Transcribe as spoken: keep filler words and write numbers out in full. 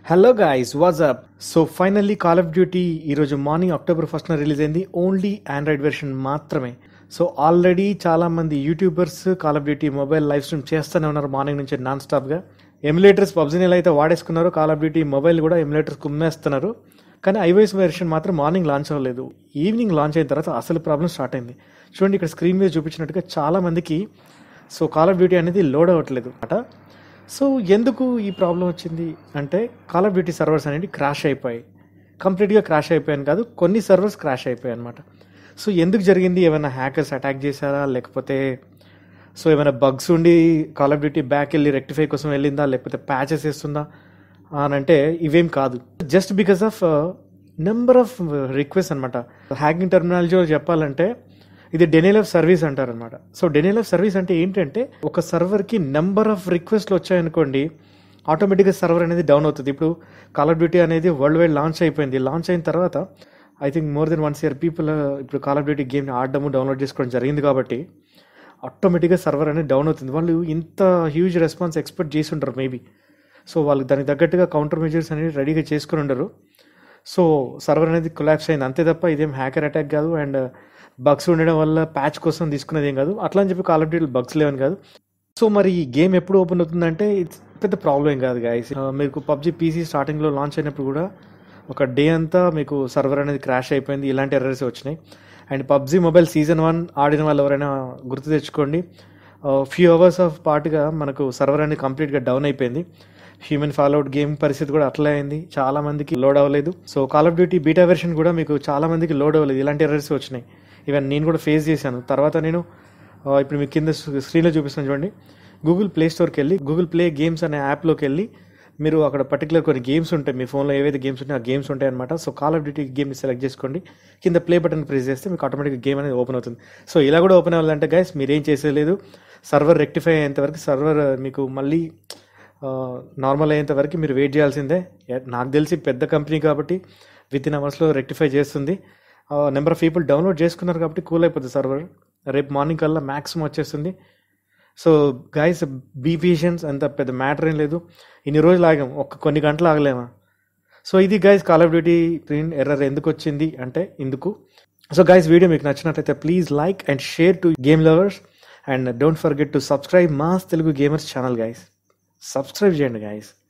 Hello guys what's up. So finally Call of Duty ఈరోజు morning October ఫస్ట్న release అయింది. Only Android version మాత్రమే. So already చాలామంది YouTubers Call of Duty mobile live stream చేస్తూనే ఉన్నారు morning నుంచి non స్టాప్గా. ఎమ్యులేటర్స్ పబ్జీని ఎలా అయితే వాడేసుకున్నారో కాల్ ఆఫ్ డ్యూటీ మొబైల్ కూడా ఎమ్యులేటర్స్ కుమ్మేస్తున్నారు. కానీ ఐఓఎస్ వెర్షన్ మాత్రం మార్నింగ్ లాంచ్ అవ్వలేదు. ఈవినింగ్ లాంచ్ అయిన తర్వాత అసలు ప్రాబ్లం స్టార్ట్ అయింది. చూడండి ఇక్కడ స్క్రీన్ మీద చూపించినట్టుగా చాలామందికి సో కాల్ ఆఫ్ డ్యూటీ అనేది లోడ్ అవ్వట్లేదు అట. సో ఎందుకు ఈ ప్రాబ్లం వచ్చింది అంటే కాల్ ఆఫ్ డ్యూటీ సర్వర్స్ అనేవి క్రాష్ అయిపోయాయి. కంప్లీట్గా క్రాష్ అయిపోయాను కాదు, కొన్ని సర్వర్స్ క్రాష్ అయిపోయాయి అనమాట. సో ఎందుకు జరిగింది? ఏమైనా హ్యాకర్స్ అటాక్ చేశారా, లేకపోతే సో ఏమైనా బగ్స్ ఉండి కాల్ ఆఫ్ డ్యూటీ బ్యాక్ వెళ్ళి రెక్టిఫై కోసం వెళ్ళిందా, లేకపోతే ప్యాచెస్ వేస్తుందా అని అంటే ఇవేం కాదు. Just because of number of request అనమాట. హ్యాకింగ్ టెర్మినాలజీలో చెప్పాలంటే ఇది డెనియల్ ఆఫ్ సర్వీస్ అంటారు అనమాట. సో డెనియల్ ఆఫ్ సర్వీస్ అంటే ఏంటంటే ఒక సర్వర్కి నెంబర్ ఆఫ్ రిక్వెస్ట్లు వచ్చాయనుకోండి, ఆటోమేటిక్గా సర్వర్ అనేది డౌన్ అవుతుంది. ఇప్పుడు కాల్ ఆఫ్ డ్యూటీ అనేది వరల్డ్ వైడ్ లాంచ్ అయిపోయింది. లాంచ్ అయిన తర్వాత I think more than once year people ఇప్పుడు కాల్ ఆఫ్ డ్యూటీ గేమ్ని ఆడడము డౌన్లోడ్ చేసుకోవడం జరిగింది కాబట్టి ఆటోమేటిక్గా సర్వర్ అనేది డౌన్ అవుతుంది. వాళ్ళు ఇంత హ్యూజ్ రెస్పాన్స్ ఎక్స్పెక్ట్ చేసి ఉంటారు మేబీ. సో వాళ్ళకి దానికి తగ్గట్టుగా కౌంటర్ మెజర్స్ అనేది రెడీగా చేసుకుని ఉండరు. సో సర్వర్ అనేది కొలాప్స్ అయింది అంతే తప్ప ఇదేం హ్యాకర్ అటాక్ కాదు. అండ్ బగ్స్ ఉండడం వల్ల ప్యాచ్ కోసం తీసుకునేది ఏం కాదు. అట్లా అని చెప్పి కాల్ ఆఫ్ డ్యూటీ బగ్స్ లేవని కాదు. సో మరి ఈ గేమ్ ఎప్పుడు ఓపెన్ అవుతుందంటే ఇట్స్ పెద్ద ప్రాబ్లం ఏం కాదు గాయస్. మీకు పబ్జీ పీసీ స్టార్టింగ్లో లాంచ్ అయినప్పుడు కూడా ఒక డే అంతా మీకు సర్వర్ అనేది క్రాష్ అయిపోయింది, ఇలాంటి ఎర్రర్స్ వచ్చినాయి. And PUBG mobile season one ఆడిన వాళ్ళు ఎవరైనా గుర్తు తెచ్చుకోండి, ఫ్యూ అవర్స్ ఆఫ్ పాటుగా మనకు సర్వర్ అనేది కంప్లీట్గా డౌన్ అయిపోయింది. హ్యూమన్ ఫాలోఅవుట్ గేమ్ పరిస్థితి కూడా అట్లా అయింది, చాలా మందికి లోడ్ అవ్వలేదు. So Call of Duty beta version కూడా మీకు చాలా మందికి లోడ్ అవ్వలేదు, ఇలాంటి ఎర్రర్స్ వచ్చినాయి. ఈవెన్ నేను కూడా ఫేస్ చేశాను. తర్వాత నేను ఇప్పుడు మీకు కింద స్క్రీన్లో చూపిస్తాను చూడండి, గూగుల్ ప్లే స్టోర్కి వెళ్ళి గూగుల్ ప్లే గేమ్స్ అనే యాప్లోకి వెళ్ళి మీరు అక్కడ పర్టికులర్ కొన్ని గేమ్స్ ఉంటాయి, మీ ఫోన్లో ఏవైతే గేమ్స్ ఉంటాయో ఆ గేమ్స్ ఉంటాయి అనమాట. సో కాల్ ఆఫ్ డ్యూటీ గేమ్ని సెలెక్ట్ చేసుకోండి, కింద ప్లే బటన్ ప్రెస్ చేస్తే మీకు ఆటోమేటిక్గా గేమ్ అనేది ఓపెన్ అవుతుంది. సో ఇలా కూడా ఓపెన్ అవ్వాలంటే గైస్ మీరేం చేసేలేదు, సర్వర్ రెక్టిఫై అయ్యేంత వరకు, సర్వర్ మీకు మళ్ళీ నార్మల్ అయ్యేంత వరకు మీరు వెయిట్ చేయాల్సిందే. నాకు తెలిసి పెద్ద కంపెనీ కాబట్టి విత్ ఇన్ అవర్స్లో రెక్టిఫై చేస్తుంది. నెంబర్ ఆఫ్ పీపుల్ డౌన్లోడ్ చేసుకున్నారు కాబట్టి కూల్ అయిపోతుంది సర్వర్. రేపు మార్నింగ్ కల్లా మ్యాక్సిమం వచ్చేస్తుంది. సో గైస్ బీ పేషెన్స్, అంత పెద్ద మ్యాటర్ ఏం లేదు. ఇన్ని రోజులు ఆగాం, ఒక కొన్ని గంటలు ఆగలేమా. సో ఇది guys Call of Duty screen error ఎందుకు వచ్చింది అంటే ఇందుకు. సో గైస్ వీడియో మీకు నచ్చినట్లయితే please like and share to game lovers and don't forget to subscribe mass Telugu gamers channel guys. Subscribe చేయండి గైస్.